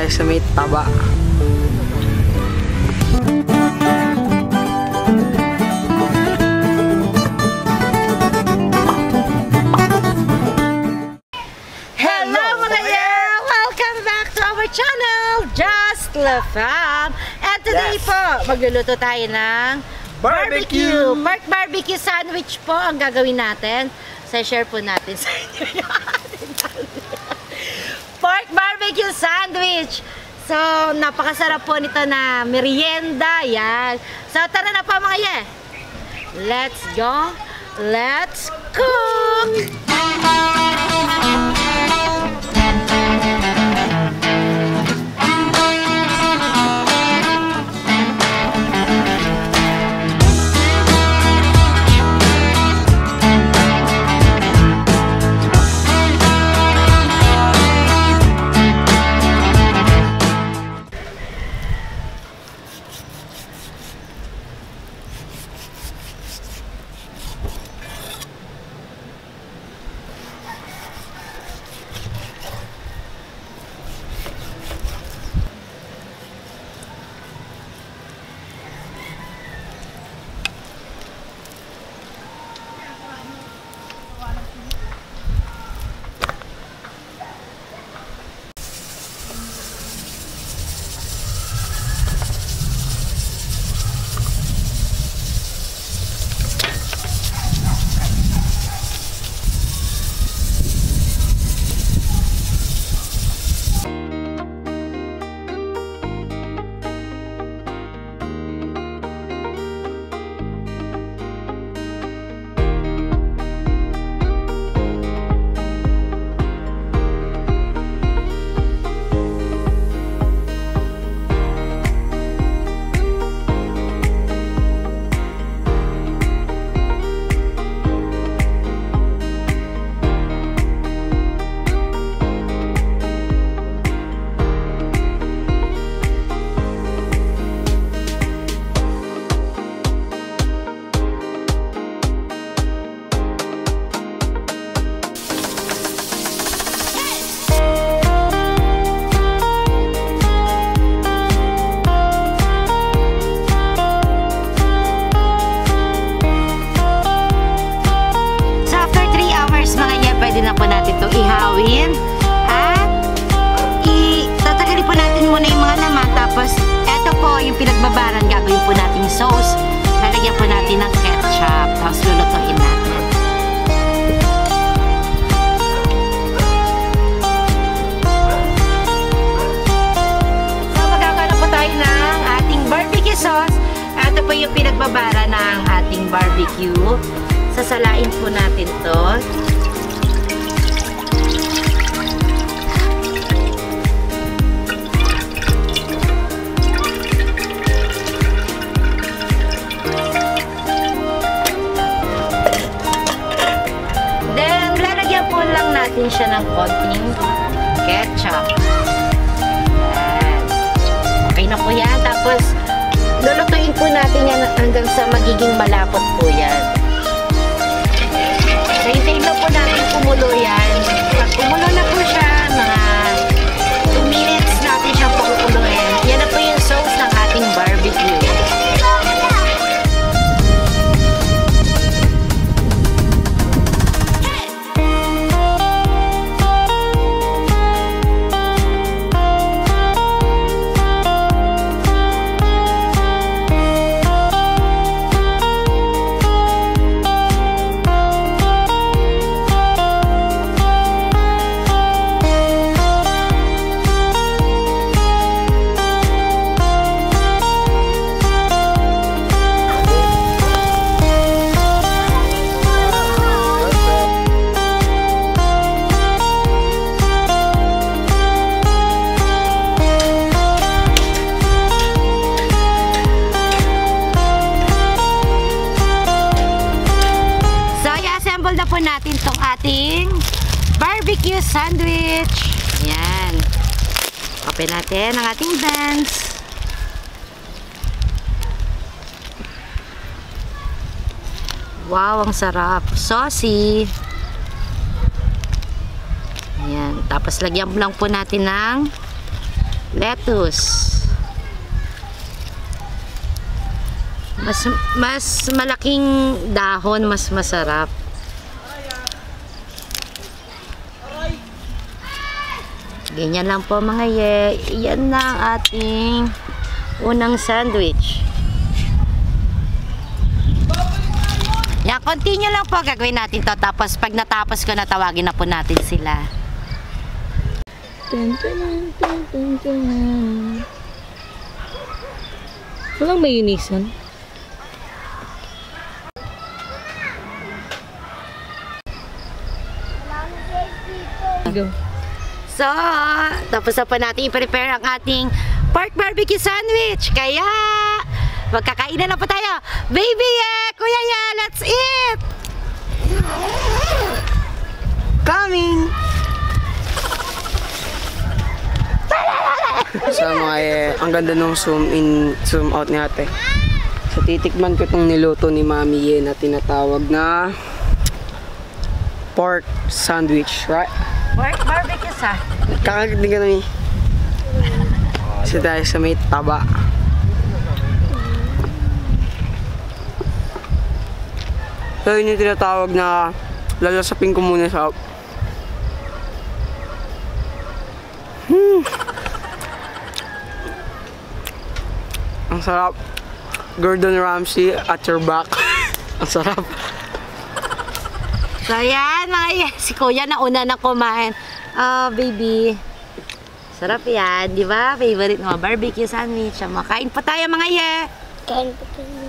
tayo sa may taba. Hello mga yeah! Welcome back to our channel, Just La Fam. And today po, magluluto tayo ng barbecue. Pork barbecue sandwich po ang gagawin natin. So, share po natin sa inyo yung ating pork barbecue sandwich. So, napakasarap po nito na merienda. Yan. So, tara na po mga yeah. Let's go. Let's cook! Pwede na po natin itong ihawin at tatagalin po natin muna yung mga laman. Tapos eto po yung pinagbabaran, gagawin po natin yung sauce. Lalagyan po natin ng ketchup, tapos lulutuin natin. So magkakaroon po tayo ng ating barbecue sauce. Eto po yung pinagbabara ng ating barbecue. Sasalain po natin to. Natin siya ng konting ketchup. Ayan. Okay na po yan. Tapos, lulutuin po natin yan hanggang sa magiging malapot po yan. So, hintayin lang po natin kumulo yan. Pag kumulo na po siya, mga 2 minutes natin siyang pakukuluin. Yan na po yung sauce ng ating barbecue. Na po natin tong ating barbecue sandwich. Ayan. Open natin ang ating buns. Wow, ang sarap. Saucy. Ayan. Tapos lagyan lang po natin ng lettuce. Mas malaking dahon, mas masarap. Ganyan lang po mga ye. Yan na ang ating unang sandwich. Yan, continue lang po gagawin natin to. Tapos pag natapos ko na, tawagin na po natin sila. Walang mayonnaise. Go. So, tapos na pa natin i-prepare ang ating pork barbecue sandwich. Kaya, magkakainan na po tayo. Baby, kuya, let's eat! Coming! So mga ang ganda nung zoom in, zoom out ni ate. So titikman ko itong niluto ni Mami Ye na tinatawag na pork sandwich, right? Pork barbecue sa. Kakakitin ka namin. Kasi tayo sa may taba. So yun yung tinatawag na lalasapin ko muna sa ang sarap. Gordon Ramsay at your back. Ang sarap. So yan mga si kuya na una na kumain. Baby. Sarap yan, di ba? Favorite mo, barbecue sandwich. Makain pa tayo mga ye. Kain pa tayo.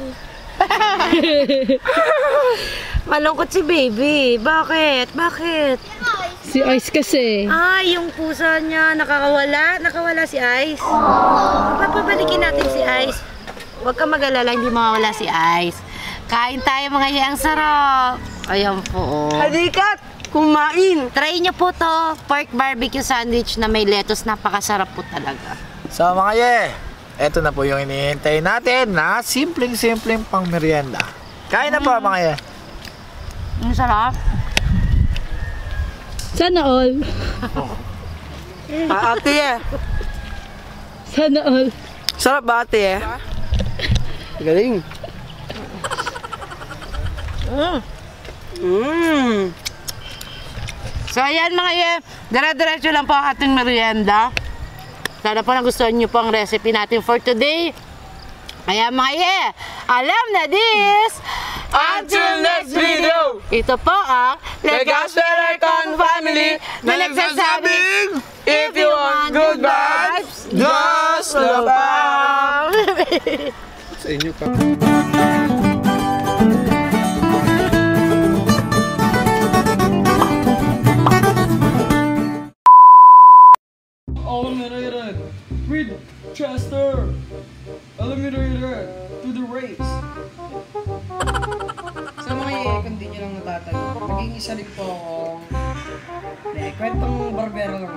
Malungkot si baby. Bakit? Bakit? Si Ice kasi. Ay, yung pusa niya nakakawala. Nakawala si Ice. Papabalikin natin si Ice. Huwag ka mag-alala, hindi mawawala si Ice. Kain tayo mga ye, ang sarap. Ayan po. Halikat! Kumain! Try nyo po to, pork barbecue sandwich na may lettuce. Napakasarap po talaga. So mga ye, eto na po yung hinihintay natin na simpleng-simpleng pang merienda. Kain na po mga ye. Ang sarap. Sana all. Ate eh. Sana all. Sarap ba ate eh? Galing. So ayan mga ye, dire-diretso lang po ang ating merienda. Sana po nagustuhan nyo po ang recipe natin for today. Kaya mga ye, alam na this! Until next video! Ito po ang Legaspericon family na nagsasabing, if you want good vibes, just love them! Sa inyo pa. Eliminated with Chester. Eliminated to the race. Sa mga kung di nyo lang natatanong, naging isa rin po akong kwentong barbero lang.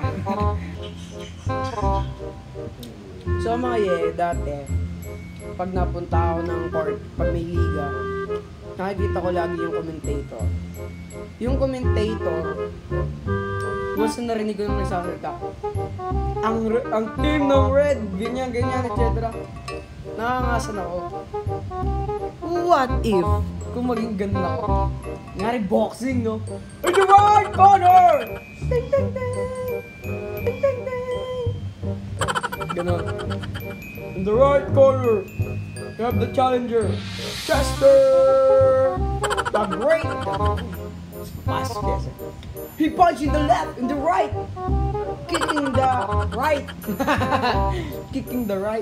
So mga dati, pag napunta ako ng court, pag may liga, nakikita ko lagi yung commentator. Yung commentator, once na narinig ko yung nagsasalita, ang team ng red, ganyan, etc. Nakangasan ako. What if, kung maging ganun ako? Ngari boxing, no? In the right corner! Ding, ding, ding! Ding, ding, ding! Ganon. In the right corner, you have the challenger, Chester! The great! Pass, yes. He punched in the left, in the right. Kicking the right. Kicking the right.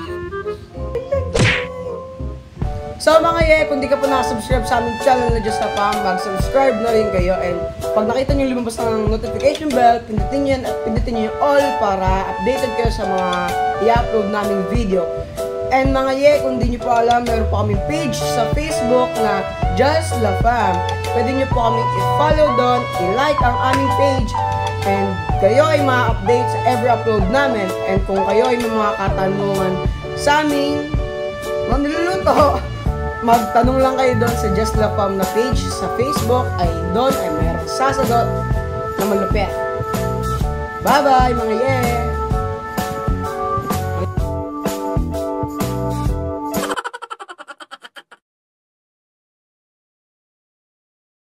So mga ye, kung di ka pa nakasubscribe sa aming channel na Just Love Fam, mag-subscribe na rin kayo. And pag nakita nyo lumabas ng notification bell, pindutin nyo yan at pindutin nyo yung all para updated kayo sa mga i-upload naming video. And mga ye, kung di nyo pa alam, meron pa kaming page sa Facebook na Just Love Fam. Pwede nyo po kaming i-follow doon, i-like ang aming page, and kayo ay ma-update sa every upload namin. And kung kayo ay may mga katanungan sa aming mga niluluto, magtanong lang kayo doon sa Just Love Fam na page sa Facebook, ay doon ay mayroong sasagot na malupit. Bye-bye mga yeah!